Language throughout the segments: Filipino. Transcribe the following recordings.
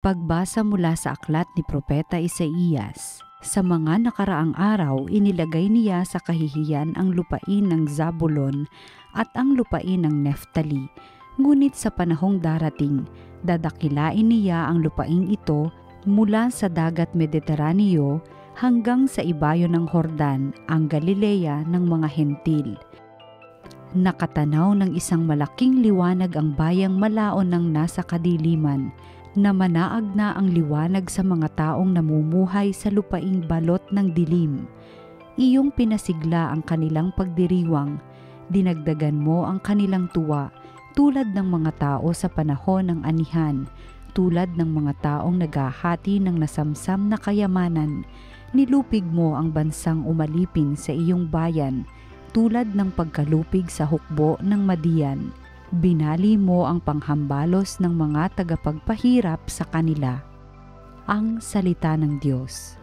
Pagbasa mula sa aklat ni Propeta Isaías. Sa mga nakaraang araw, inilagay niya sa kahihiyan ang lupain ng Zabulon at ang lupain ng Neftali. Ngunit sa panahong darating, dadakilain niya ang lupain ito mula sa dagat Mediteraneo hanggang sa ibayo ng Hordan, ang Galilea ng mga Hentil. Nakatanaw ng isang malaking liwanag ang bayang malaon ng nasa kadiliman, na manaag na ang liwanag sa mga taong namumuhay sa lupaing balot ng dilim. Iyong pinasigla ang kanilang pagdiriwang, dinagdagan mo ang kanilang tuwa, tulad ng mga tao sa panahon ng anihan, tulad ng mga taong naghahati ng nasamsam na kayamanan. Nilupig mo ang bansang umalipin sa iyong bayan, tulad ng pagkalupig sa hukbo ng Madian. Binali mo ang panghambalos ng mga tagapagpahirap sa kanila. Ang salita ng Diyos.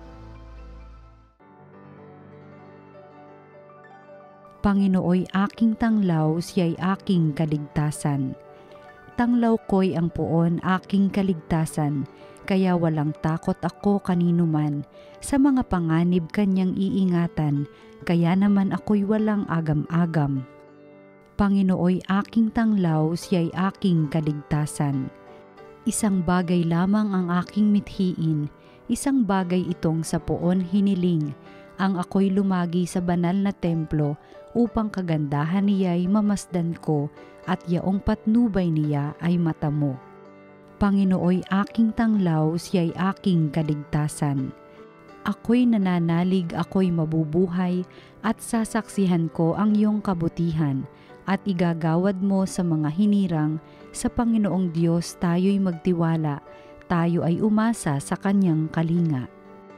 Panginooy aking tanglaw, siya'y aking kaligtasan. Tanglaw ko'y ang puon aking kaligtasan, kaya walang takot ako kanino man. Sa mga panganib kanyang iingatan, kaya naman ako'y walang agam-agam. Panginooy aking tanglaw, siya'y aking kaligtasan. Isang bagay lamang ang aking mithiin, isang bagay itong sa poon hiniling, ang ako'y lumagi sa banal na templo upang kagandahan niya'y mamasdan ko at yaong patnubay niya ay matamo. Panginooy aking tanglaw, siya'y aking kaligtasan. Ako'y nananalig, ako'y mabubuhay at sasaksihan ko ang iyong kabutihan, at igagawad mo sa mga hinirang. Sa Panginoong Diyos tayo'y magtiwala, tayo ay umasa sa Kanyang kalinga.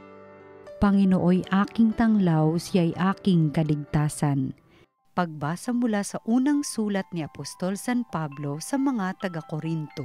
Panginooy aking tanglaw, siya'y aking kaligtasan. Pagbasa mula sa unang sulat ni Apostol San Pablo sa mga taga-Korinto.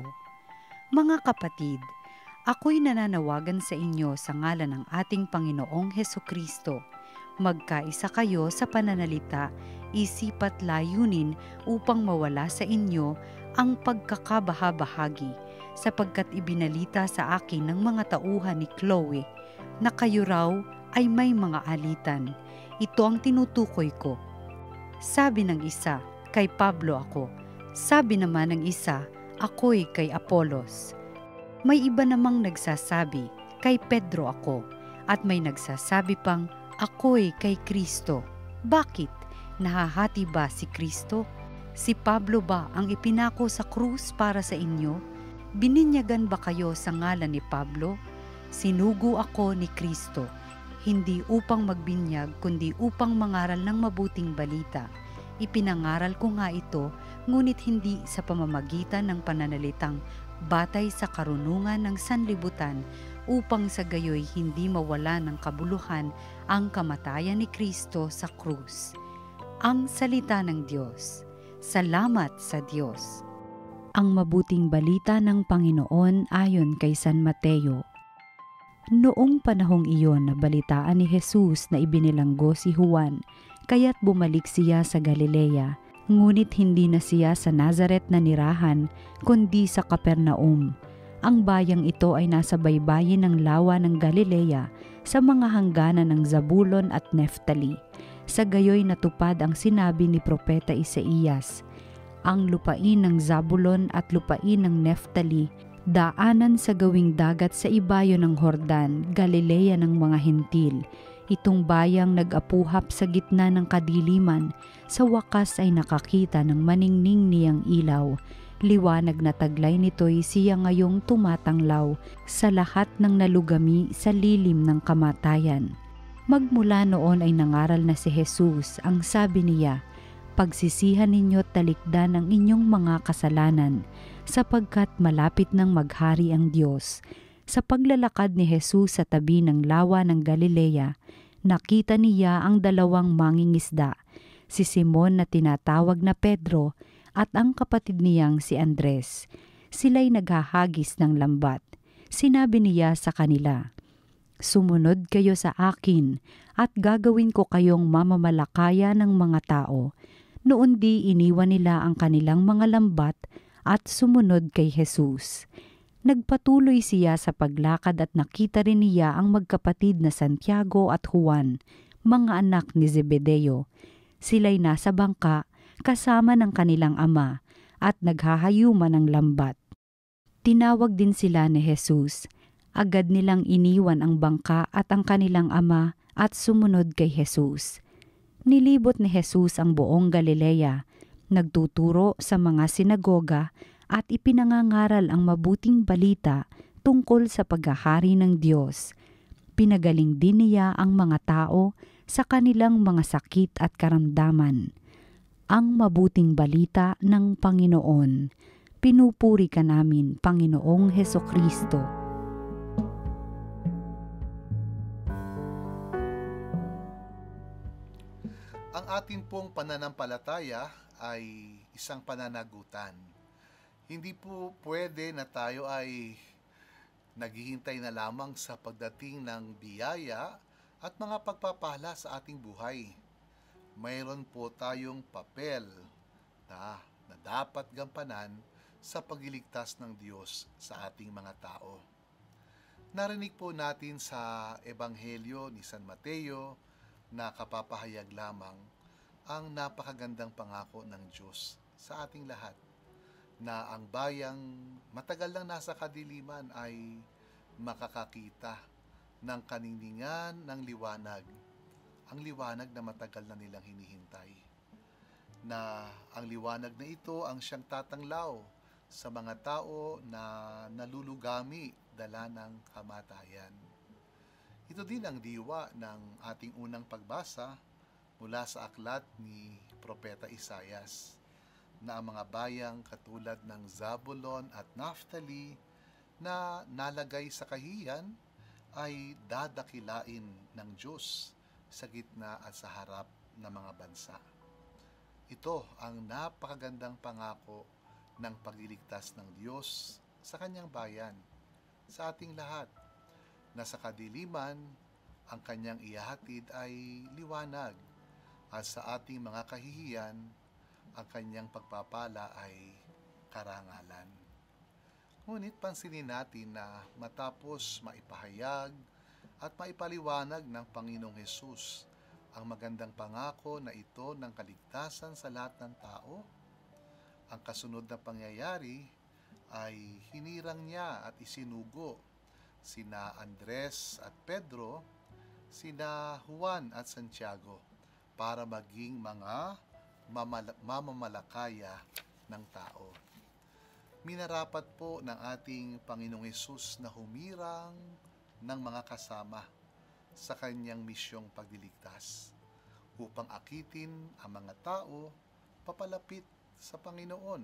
Mga kapatid, ako'y nananawagan sa inyo sa ngalan ng ating Panginoong Hesukristo. Magkaisa kayo sa pananalita, isip at layunin upang mawala sa inyo ang pagkakabahabahagi, sapagkat ibinalita sa akin ng mga tauhan ni Chloe na kayo raw ay may mga alitan. Ito ang tinutukoy ko. Sabi ng isa, kay Pablo ako. Sabi naman ng isa, ako'y kay Apolos. May iba namang nagsasabi, kay Pedro ako. At may nagsasabi pang, ako'y kay Kristo. Bakit? Nahahati ba si Kristo? Si Pablo ba ang ipinako sa krus para sa inyo? Bininyagan ba kayo sa ngalan ni Pablo? Sinugo ako ni Kristo, hindi upang magbinyag kundi upang mangaral ng mabuting balita. Ipinangaral ko nga ito, ngunit hindi sa pamamagitan ng pananalitang batay sa karunungan ng sanlibutan, upang sa gayoy hindi mawala ng kabuluhan ang kamatayan ni Kristo sa krus. Ang salita ng Diyos. Salamat sa Diyos. Ang mabuting balita ng Panginoon ayon kay San Mateo. Noong panahong iyon, nabalitaan ni Jesus na ibinilanggo si Juan, kaya't bumalik siya sa Galilea. Ngunit hindi na siya sa Nazaret na nirahan, kundi sa Capernaum. Ang bayang ito ay nasa baybayin ng lawa ng Galilea, sa mga hangganan ng Zabulon at Neftali. Sa gayoy natupad ang sinabi ni Propeta Isaías, ang lupain ng Zabulon at lupain ng Neftali, daanan sa gawing dagat sa ibayo ng Hordan, Galilea ng mga Hentil. Itong bayang nag-apuhap sa gitna ng kadiliman, sa wakas ay nakakita ng maningning niyang ilaw. Liwanag na taglay nito'y siya ngayong tumatanglaw sa lahat ng nalugami sa lilim ng kamatayan. Magmula noon ay nangaral na si Jesus, ang sabi niya, pagsisihan ninyo at talikdan ang inyong mga kasalanan, sapagkat malapit nang maghari ang Diyos. Sa paglalakad ni Jesus sa tabi ng lawa ng Galilea, nakita niya ang dalawang mangingisda, si Simon na tinatawag na Pedro at ang kapatid niyang si Andres. Sila'y naghahagis ng lambat. Sinabi niya sa kanila, sumunod kayo sa akin at gagawin ko kayong mamamalakaya ng mga tao. Noon di iniwan nila ang kanilang mga lambat at sumunod kay Jesus. Nagpatuloy siya sa paglakad at nakita rin niya ang magkapatid na Santiago at Juan, mga anak ni Zebedeo. Sila'y nasa bangka kasama ng kanilang ama at naghahayuman ng lambat. Tinawag din sila ni Jesus. Agad nilang iniwan ang bangka at ang kanilang ama at sumunod kay Jesus. Nilibot ni Jesus ang buong Galilea, nagtuturo sa mga sinagoga at ipinangangaral ang mabuting balita tungkol sa paghahari ng Diyos. Pinagaling din niya ang mga tao sa kanilang mga sakit at karamdaman. Ang mabuting balita ng Panginoon. Pinupuri ka namin, Panginoong Hesukristo. Ang atin pong pananampalataya ay isang pananagutan. Hindi po pwede na tayo ay naghihintay na lamang sa pagdating ng biyaya at mga pagpapala sa ating buhay. Mayroon po tayong papel na dapat gampanan sa pagliligtas ng Diyos sa ating mga tao. Narinig po natin sa Ebanghelyo ni San Mateo na kapapahayag lamang ang napakagandang pangako ng Diyos sa ating lahat na ang bayang matagal lang nasa kadiliman ay makakakita ng kaniningan ng liwanag, ang liwanag na matagal na nilang hinihintay, na ang liwanag na ito ang siyang tatanglaw sa mga tao na nalulugami dala ng kamatayan. Ito din ang diwa ng ating unang pagbasa mula sa aklat ni Propeta Isaias, na ang mga bayang katulad ng Zabulon at Naphtali na nalagay sa kahiyan ay dadakilain ng Diyos sa gitna at sa harap ng mga bansa. Ito ang napakagandang pangako ng pagliligtas ng Diyos sa kanyang bayan, sa ating lahat, na sa kadiliman ang kanyang ihahatid ay liwanag, at sa ating mga kahihiyan ang kanyang pagpapala ay karangalan. Ngunit pansinin natin na matapos maipahayag at maipaliwanag ng Panginoong Hesus ang magandang pangako na ito ng kaligtasan sa lahat ng tao, ang kasunod na pangyayari ay hinirang niya at isinugo sina Andres at Pedro, sina Juan at Santiago para maging mga mamamalakaya ng tao. Minarapat po ng ating Panginoong Hesus na humirang ng mga kasama sa kanyang misyong pagliligtas upang akitin ang mga tao papalapit sa Panginoon.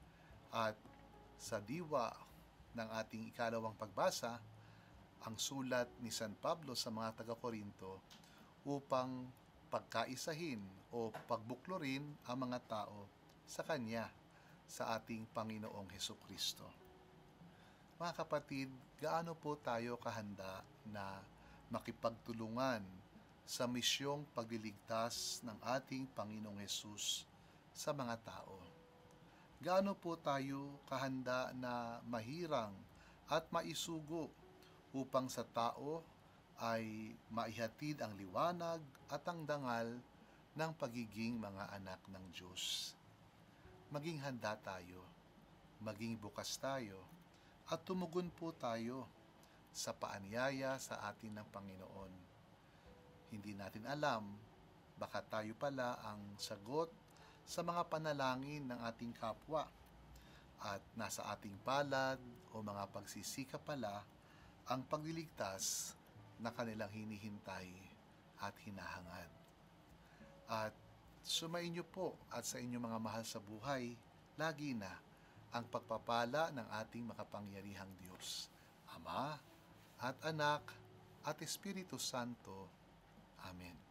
At sa diwa ng ating ikalawang pagbasa, ang sulat ni San Pablo sa mga taga-Korinto upang pagkaisahin o pagbuklorin ang mga tao sa Kanya, sa ating Panginoong Hesukristo. Mga kapatid, gaano po tayo kahanda na makipagtulungan sa misyong pagliligtas ng ating Panginoong Hesus sa mga tao? Gaano po tayo kahanda na mahirang at maisugo upang sa tao ay maihatid ang liwanag at ang dangal ng pagiging mga anak ng Diyos? Maging handa tayo, maging bukas tayo, at tumugon po tayo sa paanyaya sa atin ng Panginoon. Hindi natin alam, baka tayo pala ang sagot sa mga panalangin ng ating kapwa, at nasa ating palad o mga pagsisikap pala ang pagliligtas na kanilang hinihintay at hinahangad. At sumainyo po at sa inyong mga mahal sa buhay, lagi na ang pagpapala ng ating makapangyarihang Diyos, Ama at Anak at Espiritu Santo. Amen.